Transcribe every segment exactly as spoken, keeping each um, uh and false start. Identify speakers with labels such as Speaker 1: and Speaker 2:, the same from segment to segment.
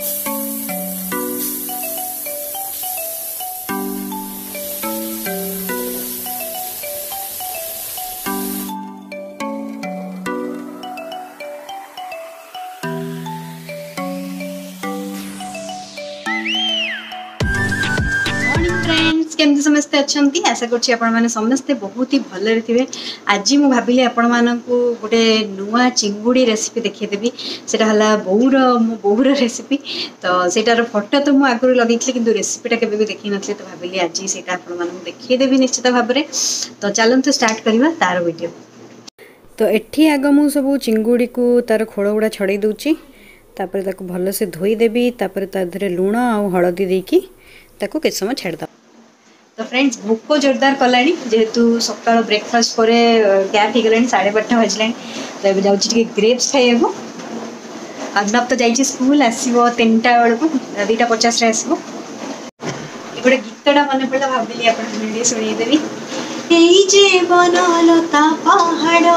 Speaker 1: केमती समस्ते अच्छा आशा कर समस्ते बहुत ही भल थे। आज मुझे भाविली आपण मानक गोटे नुआ चिंगुड़ी रेसिपी देखीदेवी से बोर मो बोर रेसिपी तो सेटार फोटो तो मुझे आगुरी लगे कि रेसिपीटा के देखी नी तो भाविली आज से देखीदेवी निश्चित भाव में। तो चलते स्टार्ट करवा तार वीडियो। तो एठी आग मु सब चिंगुड़ी को तार खोल गुड़ा छड़े दूची तापर भल से धोईदेवी तापर लुण आ हलदी देकी ताको किछ समय छाड़द। तो फ्रेंड्स भोक जोरदार कलानी जेहेतु सकाल ब्रेकफास्ट पर गैप हो गलानी साढ़े बारटा बजला तो ये जाऊँगी ग्रेप्स खाइबू। अर्णव तो जाइए स्कूल आसो तीन टा बेलू दुईटा पचास आसो गोटे गीतटा मन पड़ा भाविली आप शुणेदेवी जे बनलता पहाड़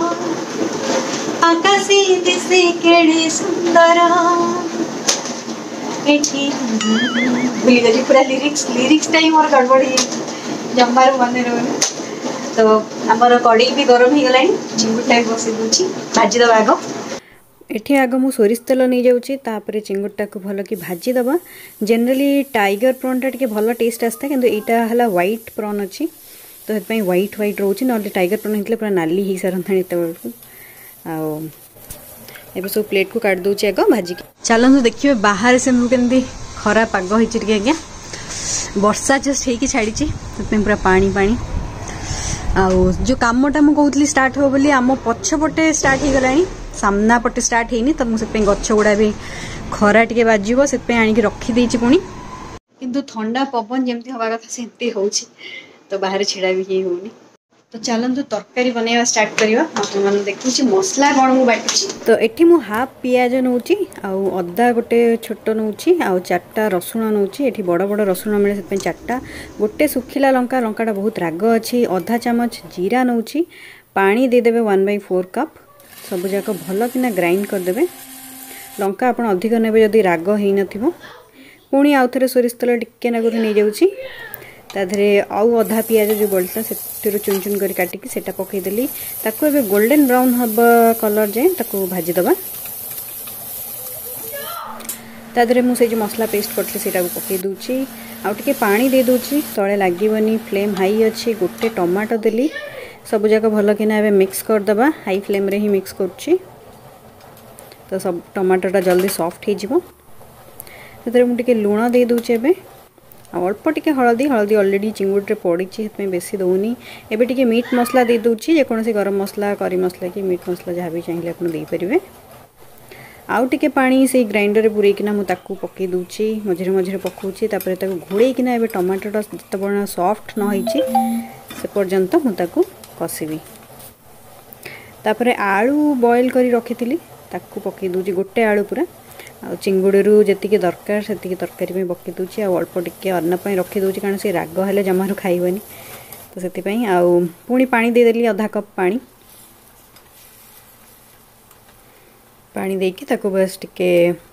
Speaker 1: आकाशे दिशे केड़े सुंदर भूली जाए पूरा लिरिक्स लिरिक्स टाइम मोर गड़बड़ी जमार मन रही। तो आमर कड़े भी गरम हो गला चिंगुटा भी बसई दूची भाजीद आग एठी आग मु सोरिष तेल नहीं जाऊँगी तापर चिंगुटा को भल कि भाजीदबा। जनरली टाइगर प्रॉनटा टे भल टेस्ट आसता कि यहाँ है व्हाइट प्रॉन अच्छी तो ये व्हाइट व्हाइट रोचे ना टाइगर प्रॉन होता पूरा नाली हो सारे ये आ एबे सब प्लेट को काट दूची आग भाजी चलते देखिए बाहर से मुझे खरा पाग होती आज्ञा वर्षा जस्ट हो छाड़ी पूरा पानी पानी आउ जो कमटा मुझे कहती स्टार्ट हो बोली आम पछपटे स्टार्ट हो गला सामना पटे स्टार्ट होनी तो मुझे गछ गुड़ा भी खरा टे बाजिब से आणिक रखीदे पुणी किंतु ठंडा पवन जमी हवा कथा से हो तो बाहर छिड़ा भी होनी। तो चलते तरकारी बनवा स्टार्ट करवा आप देखुची मसला कौन मुझे बाटुची। तो ये मु हाफ पियाज नौची आउ अदा गोटे छोट नौची आउ चार्टा रसुण नौची ये बड़ बड़ रसुण मिले से चार्टा गोटे सुखिला लंका लंकाटा बहुत राग अच्छी अधा चामच जीरा नौची पानी देदेवे वन बै फोर कप सब जाक भल कि ग्राइंड करदे लंका आप अधिक ने जदि राग हो न पुणी आउ थे सोरिष तेल टिके नगुर नहीं जाऊँगी ताधरे आउ अधा पियाज जो बढ़ता से चुन चुन कर काटिकी सेटा पकईदेली ताको एबे गोल्डन ब्राउन हम कलर जाए ताको भाजीदबा। ताधरे मुझे जो मसला पेस्ट करते से पकई दूची आउ टिके पानी दे दूची तले लागबनी फ्लेम हाई अच्छी गोटे टमाटो देली सब जाक भल कि मिक्स करदबा हाई फ्लेम रे ही मिक्स करुच्ची तो सब टमाटोटा जल्दी सॉफ्ट हो मुझे लुण दे दूची एबे अल्प टिके हलदी हलदी ऑलरेडी चिंगुड़ी पड़ी से बेसी दौनी एबे टिके मीट मसला दे दूची जेकोसी गरम मसला करी मसला कि मीट मसला जहाँ भी चाहिए आप देपारे आउ टिके पानी से ग्राइंडर पूरेकिना मुझे पकई दूची मझे मझे पकाऊँगी घोड़ेकिना एबे टमाटोटा जिते सॉफ्ट न से पर्यंत मुझे कषिबी तापर आलू बॉयल करी रखी पकई दूची गोटे आलू पूरा आ चिंगुड़ी जी दरकार से तरकारी पकई दूची अल्प टिके अन्न रखी दूची कारण से राग हेले जमारू खाइबनी तो से पुणी पानी देदेली अधा कप पानी पानी देकी ताको बस टिके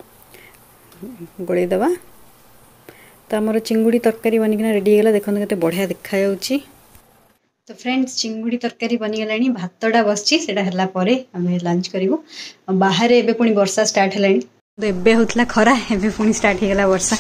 Speaker 1: गोलई दबा तो आमर चिंगुड़ी तरकारी बनिकिना रेडी होगा देखते केते बढ़िया देखा जाउची। तो फ्रेंड्स चिंगुड़ी तरकारी बनीगलानी भातटा बसची सेटा हला परे आमे लंच करिवो बाहर एबे पुणी वर्षा स्टार्ट हेलानी तो एबे होतला खरा एबे पुणी स्टार्ट हो गला वर्षा।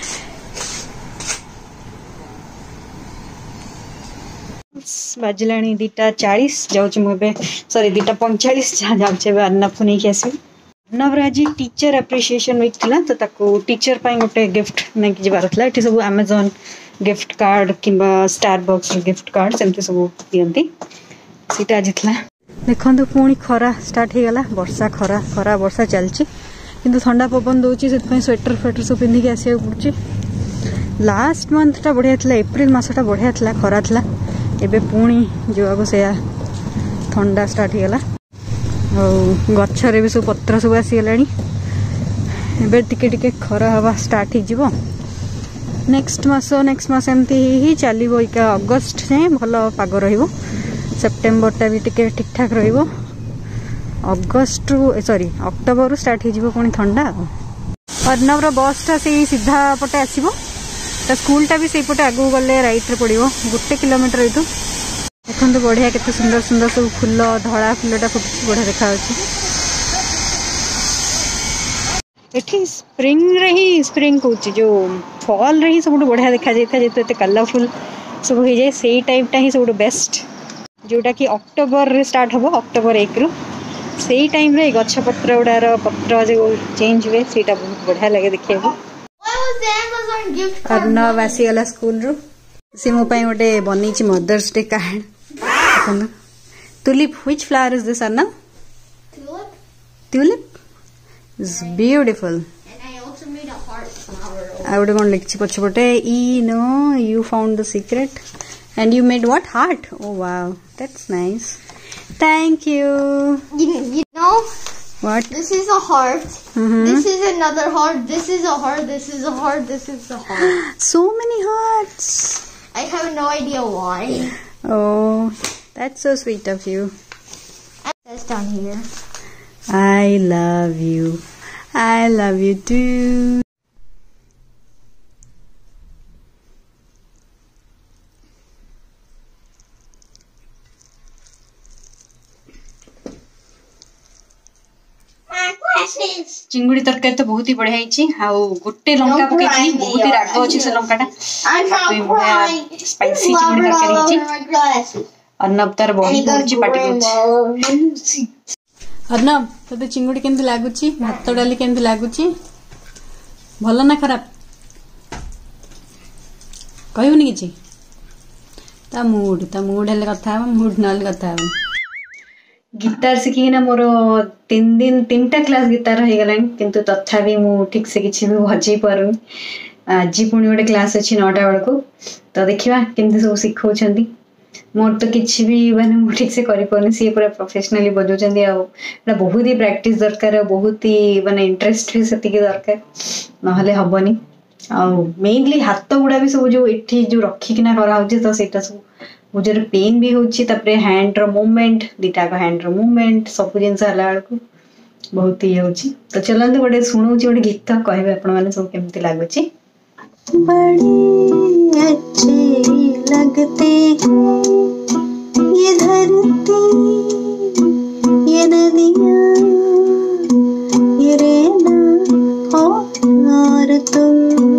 Speaker 1: बाजिलानी दीटा चालीस जाऊँ मुझे सॉरी दीटा पंचाश जहाँ जाऊँ अर्णव को नहीं आसबी। अर्णव आज टीचर एप्रिसिएशन वीक थी तो ताको टीचर पाई गोटे गिफ्ट नहीं जबार था ये सब अमेजन गिफ्ट कार्ड किंबा स्टार बॉक्स गिफ्ट कार्ड सेमती सब दिखती सीटा आज था देखो पुणी खरा स्टार्ट हो गला वर्षा खरा खरा वर्षा चलची किंतु ठंडा पवन दूसरी से स्वेटर फेटर सब पिंधिक आसो पड़े। लास्ट मंथटा बढ़िया था एप्रिल मसटा बढ़िया था खरा था एबे पुणी जो आगो से ठंडा स्टार्ट हो गला और गच्छरे भी सब पत्र सब आसीगला एबे टिके टिके खरा हवा स्टार्ट हो नेक्स्ट मास नेक्स्ट मास एमती ही चलो इका अगस्ट जाए भल पाग रहिबो सेप्टेम्बरटा भी टिके ठीक ठाक रहिबो अगस्ट रु सॉरी अक्टोबर रु स्टार्ट हो पुणी ठंडा अर्णव बसटा से सीधा पटे आसो ता स्कूलटा भी से पटे आगू गले राइट रे पड़ो गोटे किलोमीटर ये देखो बढ़िया केते सुंदर सुंदर सब फूल धड़ा फूलटा फुटुची बढ़िया देखा एठी स्प्रिंग रे ही स्प्रिंग कहूँ जो फॉल रे ही सब बढ़िया देखा जाता है जेते कलरफुल सब हो जाए से टाइपटा ही सब बेस्ट जोटा कि अक्टोबर रे स्टार्ट हम अक्टोबर एक रु से टाइम रे गछपत्र गुड़ार पत्र जो चेंज हुए से बहुत बढ़िया लगे देखा अर्णव आसीगला स्कूल रु सी मो गोटे बनी mother's day card tulip which flower is this Arnav tulip is beautiful I would want like chipote. E no, you found the secret, and you made what heart? Oh wow, that's nice. Thank you.
Speaker 2: You, you know
Speaker 1: what?
Speaker 2: This is a heart.
Speaker 1: Mm-hmm.
Speaker 2: This is another heart. This is a heart. This is a heart. This is a heart.
Speaker 1: So many hearts.
Speaker 2: I have no idea why.
Speaker 1: Oh, that's so sweet of you.
Speaker 2: That's down here.
Speaker 1: I love you. I love you too. चिंगुड़ी तरकारी तो बहुत ही बढ़िया है गोटे लंका पकई बहुत ही राग अच्छी से लंकाटा स्पाइसी चिंगुड़ी तरकारी अर्णव तार बही पड़ी पाटी अर्णव ते चिंगुड़ी केमती लगुच भात डाली केमती लगुच भल ना खराब कहूनी कि ता मूड ता मूड हेल्ले कथा मूड ना कथा गिटार शिखिना मोर तीन दिन तीन टा क्लास गिटार हो गला किंतु तथापि मु ठीक से किसी भी बजै पारू आज पुणी गोटे क्लास अच्छी नौटा बेलू तो देखा केमती सब शिखौ मोर तो किसी भी माने मु ठीक से करि पानी सी पूरा प्रोफेशनली बजाउछंदी आ बहुत ही प्रैक्टिस दरकार बहुत ही माने इंटरेस्ट भी सेतिके दरकार नहले हबनी आ मेनली हाथ गुड़ा भी सब जो एठी जो रखिकिना करा होची तो सेटा सब मुझे पेन भी होची तपरे हैंड रो मूवमेंट दिटा का हैंड रो मूवमेंट सब जिनस हला बेलू बहुत ही होची तो चलंतु गोटे सुनौची गोटे गीत कहबे आपण माने सब केमती लागुची बड़ी अच्छी लगते ये धरती ये नदियाँ ये रेना और तुम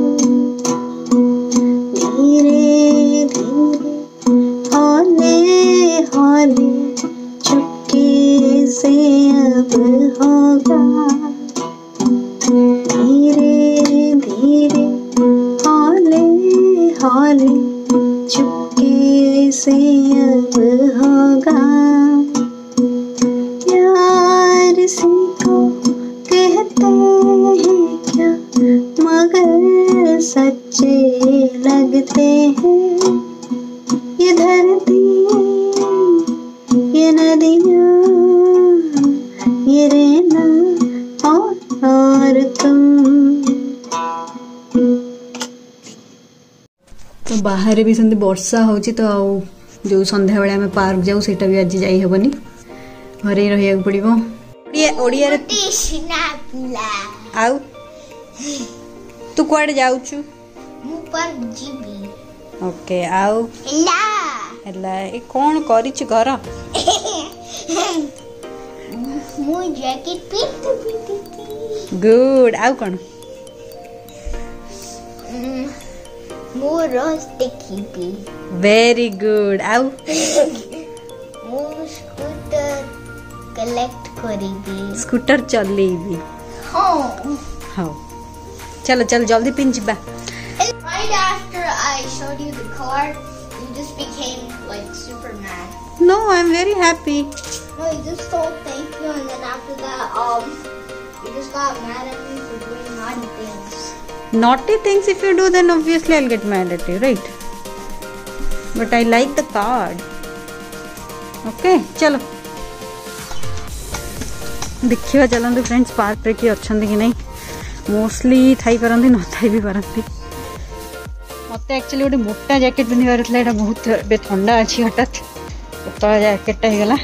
Speaker 1: धीरे धीरे हौले हौले चुपके से अब होगा धीरे धीरे हौले हौले चुपके से अब होगा प्यार सी को कहते हैं क्या मगर सच्चे लगते हैं ये धरती ये नदियाँ ये रेना और, और तुम तो बाहर भी सेमती वर्षा होची तो आउ जो संध्या बेले आम पार्क जाऊ सेटा भी आज जाई हेबनी घरे रहिया पड़िबो ओडिया ओडिया रे आउ तू कुआडे जाउछु
Speaker 2: मु पर जीबी
Speaker 1: ओके आउ
Speaker 2: ला
Speaker 1: हला ए कोन करिछु घर
Speaker 2: मु जैकेट पिट पिट
Speaker 1: गुड आउ कोन
Speaker 2: मु रोस्ट कीपी
Speaker 1: वेरी गुड आउ
Speaker 2: मु स्कूटर कलेक्ट करीबी
Speaker 1: स्कूटर चलेबी
Speaker 2: हां
Speaker 1: हां चलो चलो जल्दी पिन जिबा
Speaker 2: right after I showed you the car you just became like Superman.
Speaker 1: No, I'm very happy.
Speaker 2: No, you just told thank you and then after that um you just got mad at me for doing naughty things.
Speaker 1: Naughty things if you do then obviously I'll get mad at you, right? But I like the card. Okay, चलो देखिए चलते friends park रे कि अच्छे कि नहीं mostly थी पारती न थी भी पारती मत एक्चुअली गोटे मोटा जैकेट पिंधार था बहुत ठंडा अच्छी हठात पतला जैकेटा होगला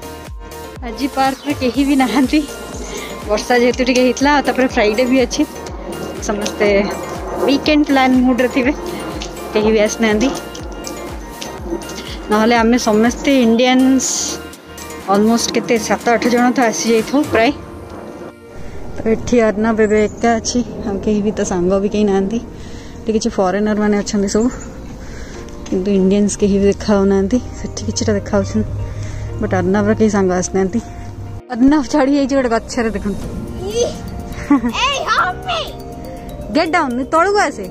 Speaker 1: आज पार्क रे कहीं भी नहांती वर्षा जेहेतु टे होता फ्राइडे भी अच्छी समस्ते वीकेंड प्लान मूड रे थिबे कहीं भी आसना ना आम समस्ते इंडियंस ऑलमोस्ट केते सात आठ जन तो आसी जाइथो प्राय तो ये अर्नब एवं एका अच्छी हम कहीं भी तो सांग भी कहीं ना किसी फॉरेनर मैंने अच्छा सब किंतु इंडियंस कहीं भी देखा ना कि देखा बट अर्नब कहीं सांग आसना अर्नब चढ़ी जाइए गोटे गचर देख गेट डाउन तलू को आसे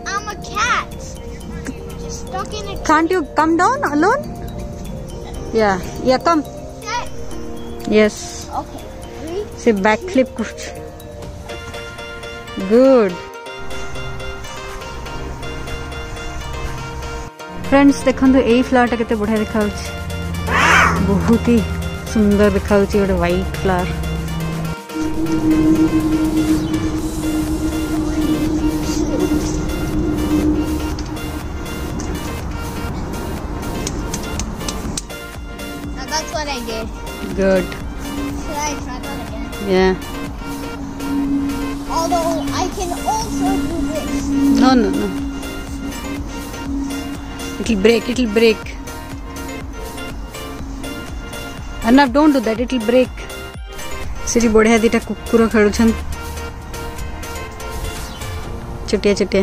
Speaker 1: Can't you come down alone? Yeah, yeah, come. Yes.
Speaker 2: Okay. Three.
Speaker 1: See backflip kuch. Good. Friends, देखंतु एई फ्लावर केते बढ़िया देखाउछ बहुत ही सुंदर देखाउछ गोटे white flower
Speaker 2: That's what I did.
Speaker 1: Good.
Speaker 2: Should I try that again?
Speaker 1: Yeah.
Speaker 2: Although I can also do this.
Speaker 1: No, no, no. It'll break, it'll break. Arnab, don't do that, it'll break. Siri बढ़िया दीटा कुकुर खेलुछन छुटिया छुटिया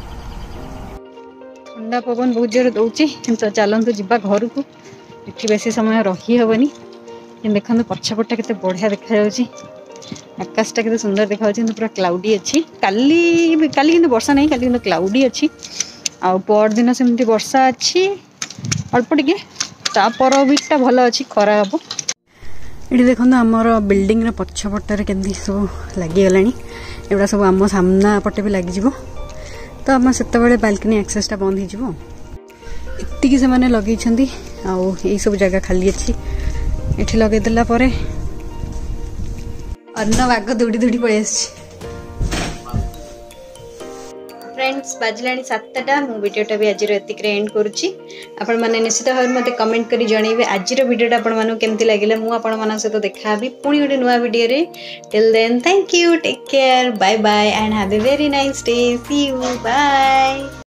Speaker 1: ठंडा पवन बहुत जोर दौची किंतु चलतु जीवा घर को ये बेसी समय रही हेनी देखो पछपटा के बढ़िया देखा आकाशटा के सुंदर देखा पूरा क्लाउडी अच्छी काली काली किंतु वर्षा नहीं काली किंतु क्लाउडी अच्छी आ पर दिन सेमती वर्षा अच्छी अल्प टिके तापर वीकटा भल अच्छी खरा हम ये देखो आमर बिल्डिंग पछपटार केमती सब लगिगला एगुड़ा सब आम सामना पटे भी लग तो आम से बालकनी एक्सेसटा बंद हो इतनी से मैंने लगे आई सब जगह खाली अच्छी ये लगेदेला अर्नब आग दौड़ी दौड़ी पलि फ्रेंड्स बाजिला सातटा मो वीडियोटा भी आज एंड करुच्ची आपण मैंने निश्चित भाव में कमेंट करी जनइबे आज वीडियोटा आपण मानू केमती लगिला मु आपण मान सहित देखा भी पुणी गोटे नुआ वीडियो रे till then thank you take care bye bye and have a very nice day see you bye.